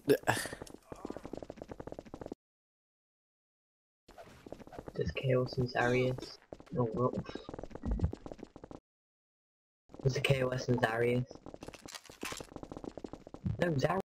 There's Chaos and Zarius. Oh, what? There's the KOS and Zarius. No, Zarius.